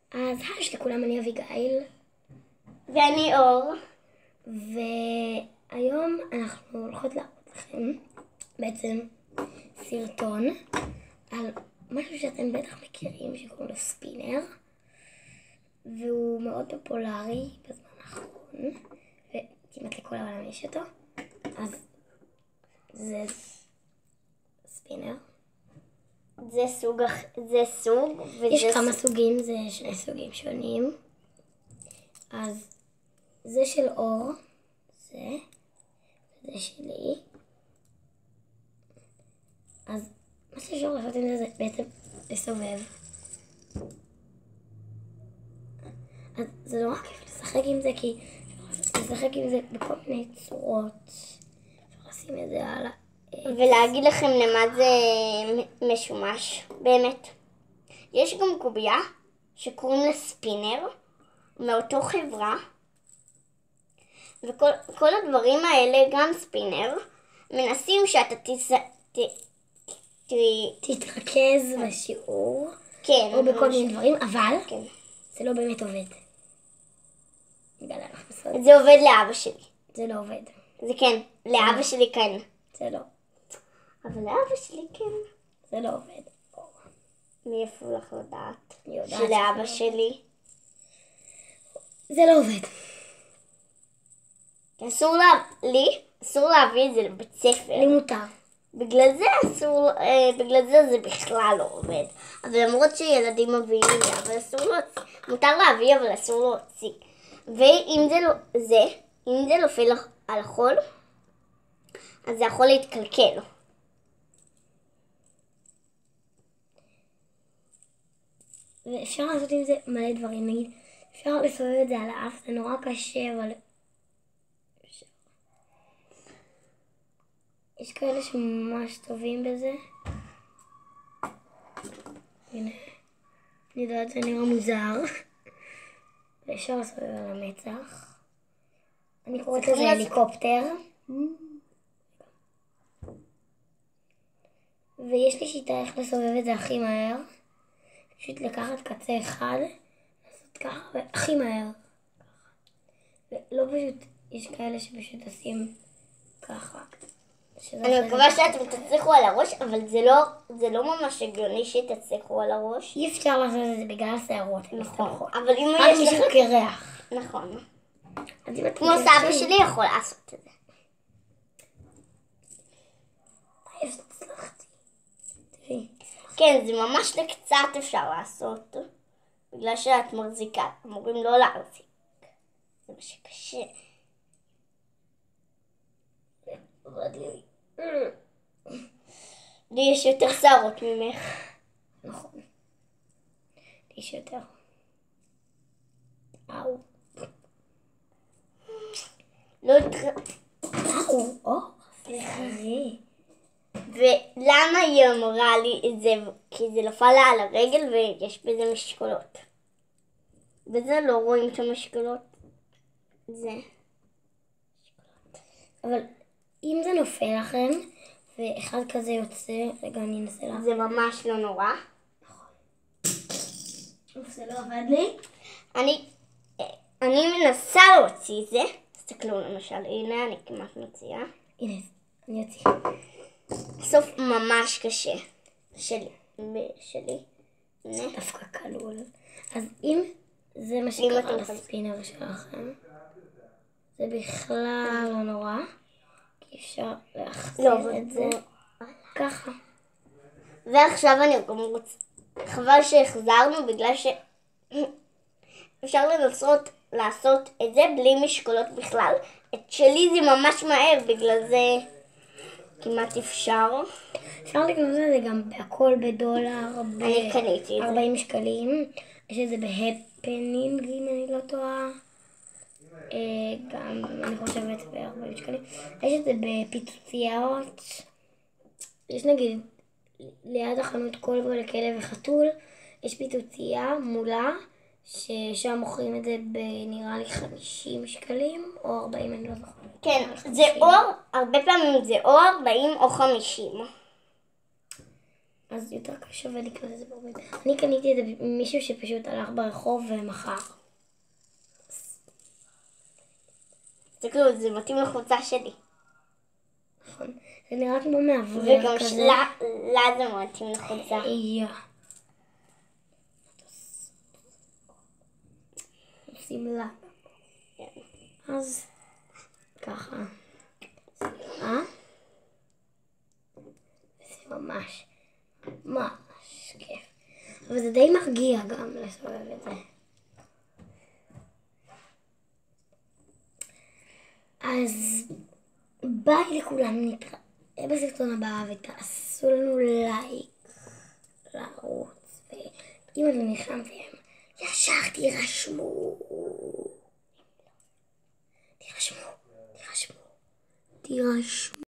אז היי לכולם, אני אביגיל. ואני אור. והיום אנחנו הולכות להראות לכם בעצם סרטון על משהו שאתם בטח מכירים שקוראים לו ספינר. והוא מאוד פופולרי בזמן האחרון, וכמעט לכל העולם יש אותו. אז זה ספינר. זה סוג יש כמה סוגים, זה שני סוגים שונים. אז זה של אור, זה שלי. אז מה שאפשר לעשות עם זה בעצם לסובב. אז זה נורא כיף לשחק עם זה, כי אפשר לשחק עם זה בכל מיני צורות. אפשר לשים את זה על העץ. ולהגיד לכם למה זה משומש, באמת. יש גם קובייה שקוראים לה ספינר, מאותו חברה, וכל הדברים האלה, גם ספינר, מנסים שאתה תתרכז בשיעור, כן, או בכל מיני דברים, אבל כן. זה לא באמת עובד. זה עובד לאבא שלי. זה לא עובד. זה כן, לאבא שלי כן. זה לא. אבל לאבא שלי כן. זה לא עובד. מאיפה לך לדעת? אני יודעת שלאבא שזה שלי. זה לא עובד. אסור להביא את זה לבית ספר. לי מותר. בגלל זה בכלל לא עובד. אבל למרות שילדים מביאים את זה, אבל אסור להוציא. מותר להביא, אבל אסור להוציא. ואם זה נופל על החול, אז זה יכול להתקלקל. ואפשר לעשות עם זה מלא דברים. נגיד, אפשר לסובב את זה על האף, זה נורא קשה, אבל יש כאלה שממש טובים בזה. הנה, אני יודעת, זה נראה מוזר. ואפשר לסובב על המצח. אני קוראת לזה הליקופטר. ויש לי שיטה איך לסובב את זה הכי מהר. פשוט לקחת קצה אחד, לעשות ככה והכי מהר. ולא פשוט, יש כאלה שפשוט עושים ככה. אני מקווה שאתם תצליחו על הראש, אבל זה לא ממש הגיוני שתצליחו על הראש. אי אפשר לעשות את זה בגלל השערות. נכון. אבל אם רק יש מישהו קרח. נכון. כמו כמו סבא שלי יכול לעשות את זה. הצלחתי. תראי. כן, זה ממש לקצת אפשר לעשות. בגלל שאת מחזיקה, אמורים לא להחזיק. זה מה שקשה. לי יש יותר שערות ממך. נכון. לי יש יותר. אאו. לא אאו. סליחה. ולמה היא אמרה לי את זה? כי זה נפל לה על הרגל ויש בזה משקולות. וזה לא רואים את המשקולות. זה. אבל אם זה נופל לכם, ואחד כזה יוצא, רגע אני אנסה לה. זה ממש לא נורא. זה לא עבד לי. אני מנסה להוציא את זה. תסתכלו למשל, הנה אני כמעט מוציאה. הנה, אני אוציא. סוף ממש קשה. שלי. דווקא קלול. אז אם זה מה שקרה לספינר שלכם, זה בכלל לא נורא. כי אפשר להחזיר את זה ככה. ועכשיו אני גם רוצה, חבל שהחזרנו בגלל אפשר לנסות לעשות את זה בלי משקולות בכלל. את שלי זה ממש מהר, בגלל זה כמעט אפשר. אפשר לקנות את זה גם בהכל בדולר, אני קניתי את זה. 40 שקלים. יש את זה בהפנינג, אם אני לא טועה. גם, אני חושבת, ב-40 שקלים. יש את זה בפיצוציות. יש נגיד, ליד החנות כלבו לכלב וחתול, יש פיצוצייה מולה, ששם מוכרים את זה בנראה לי 50 שקלים, או 40, אני לא זוכרת. כן, זה או, הרבה פעמים זה או 40 או 50. אז יותר שווה לקנות את זה בהרבה. אני קניתי את זה ממישהו שפשוט הלך ברחוב ומכר. תסתכלו, זה מתאים לחולצה שלי. נכון. זה נראה כמו מאוורר וגם כזה. לה זה מתאים לחולצה. עושים לה. אז ככה. זה ממש כיף. אבל זה די מרגיע גם לסובב את זה. אז ביי לכולם, נתראה בסרטון הבא ותעשו לנו לייק לערוץ, ואם אתם נלחמתם ישר תירשמו.